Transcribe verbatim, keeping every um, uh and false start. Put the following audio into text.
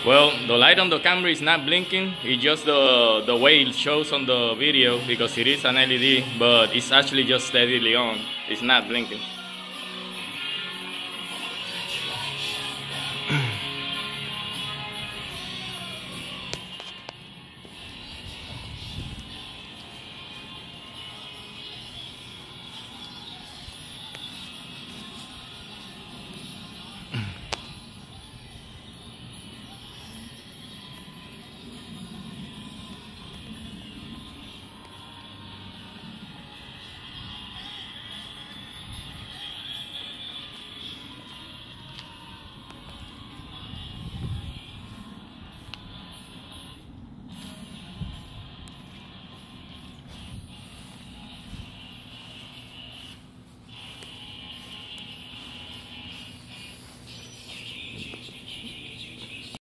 Well, the light on the camera is not blinking. It's just the, the way it shows on the video because it is an L E D, but it's actually just steadily on. It's not blinking.